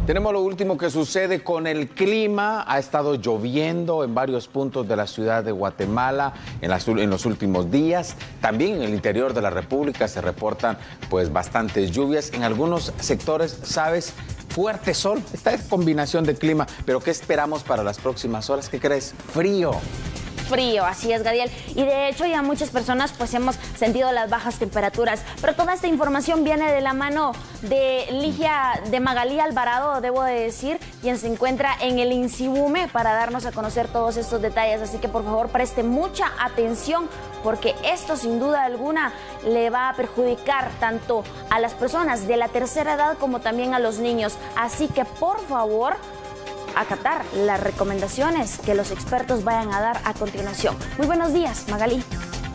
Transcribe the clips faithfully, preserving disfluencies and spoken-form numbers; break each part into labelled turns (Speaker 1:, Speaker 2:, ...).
Speaker 1: Tenemos lo último que sucede con el clima. Ha estado lloviendo en varios puntos de la ciudad de Guatemala en, las, en los últimos días. También en el interior de la República se reportan pues bastantes lluvias. En algunos sectores, ¿sabes? Fuerte sol. Esta es combinación de clima. Pero ¿qué esperamos para las próximas horas? ¿Qué crees? Frío.
Speaker 2: Frío, así es, Gadiel. Y de hecho ya muchas personas pues hemos sentido las bajas temperaturas. Pero toda esta información viene de la mano de Ligia, de Magalí Alvarado, debo de decir, quien se encuentra en el INSIBUME para darnos a conocer todos estos detalles. Así que por favor preste mucha atención porque esto sin duda alguna le va a perjudicar tanto a las personas de la tercera edad como también a los niños. Así que por favor, acatar las recomendaciones que los expertos vayan a dar a continuación. Muy buenos días, Magalí.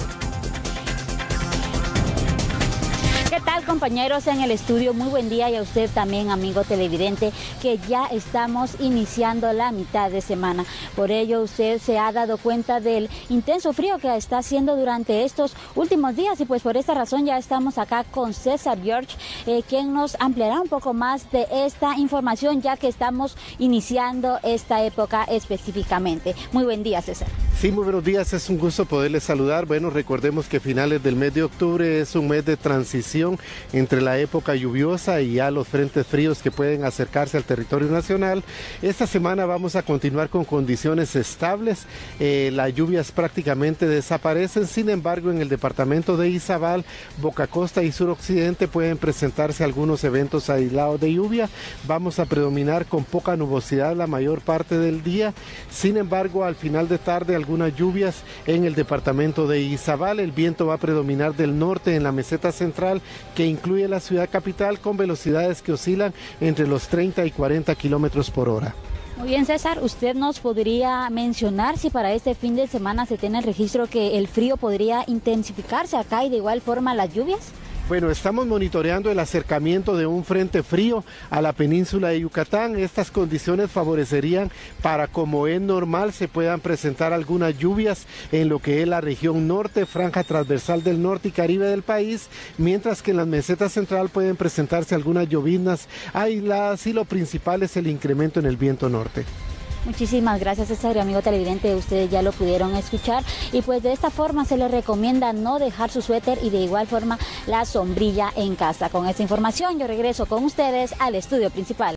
Speaker 3: ¿Qué tal, compañeros en el estudio? Muy buen día, y a usted también, amigo televidente, que ya estamos iniciando la mitad de semana. Por ello, usted se ha dado cuenta del intenso frío que está haciendo durante estos últimos días, y pues por esta razón ya estamos acá con César George, eh, quien nos ampliará un poco más de esta información, ya que estamos iniciando esta época específicamente. Muy buen día, César.
Speaker 4: Sí, muy buenos días, es un gusto poderles saludar. Bueno, recordemos que finales del mes de octubre es un mes de transición entre la época lluviosa y ya los frentes fríos que pueden acercarse al territorio nacional. Esta semana vamos a continuar con condiciones estables, eh, las lluvias prácticamente desaparecen. Sin embargo, en el departamento de Izabal, Boca Costa y Suroccidente pueden presentarse algunos eventos aislados de lluvia. Vamos a predominar con poca nubosidad la mayor parte del día. Sin embargo, al final de tarde algunas lluvias en el departamento de Izabal. El viento va a predominar del norte en la meseta central, que incluye la ciudad capital, con velocidades que oscilan entre los treinta y cuarenta kilómetros por hora.
Speaker 3: Muy bien, César, ¿usted nos podría mencionar si para este fin de semana se tiene el registro que el frío podría intensificarse acá y de igual forma las lluvias?
Speaker 4: Bueno, estamos monitoreando el acercamiento de un frente frío a la península de Yucatán. Estas condiciones favorecerían para, como es normal, se puedan presentar algunas lluvias en lo que es la región norte, franja transversal del norte y caribe del país, mientras que en la meseta central pueden presentarse algunas lloviznas aisladas, y lo principal es el incremento en el viento norte.
Speaker 3: Muchísimas gracias, César, amigo televidente, ustedes ya lo pudieron escuchar, y pues de esta forma se les recomienda no dejar su suéter y de igual forma la sombrilla en casa. Con esta información yo regreso con ustedes al estudio principal.